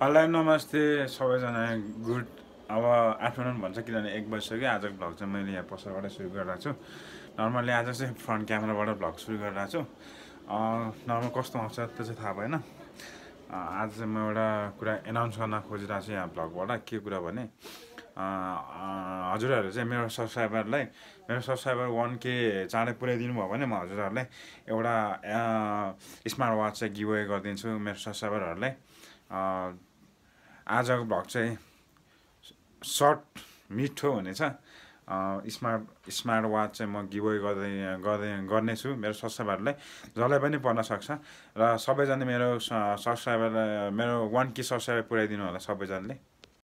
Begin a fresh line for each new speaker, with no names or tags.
Hello नमस्ते सबैजना good अब आफ्टरनुन भन्छ किनभने 1 बजिसक्यो। आजको भ्लग चाहिँ मैले यहाँ पसलबाट सुरु गरिरहेको छु। नर्मली आज चाहिँ फ्रन्ट क्यामेराबाट भ्लग सुरु गरिरहेको छु। नर्मल कस्तो आउँछ त्यो चाहिँ थाहा भएन। आज चाहिँ म एउटा कुरा एनाउन्स गर्न खोजिरहेको छु यहाँ भ्लगबाट। के कुरा भने हजुरहरू चाहिँ मेरो सब्सक्राइबर 1K चाँडै पुऱ्याइदिनु भयो भने म हजुरहरूलाई एउटा स्मार्ट वाच चाहिँ गिभअवे गरिदिन्छु मेरो सब्सक्राइबरहरूलाई। आजको भ्लग चाहिँ सर्ट मिठो हुनेछ। स्मार्ट वाच चाहिँ म गिभअवे गर्नेछु मेरो सब्सक्राइबरलाई, जसलाई पनि पर्न सक्छ। र सबैजना मेरो सब्सक्राइबर मेरो 1K सब्सक्राइबर पुऱ्याइदिनु होला सबैजनाले।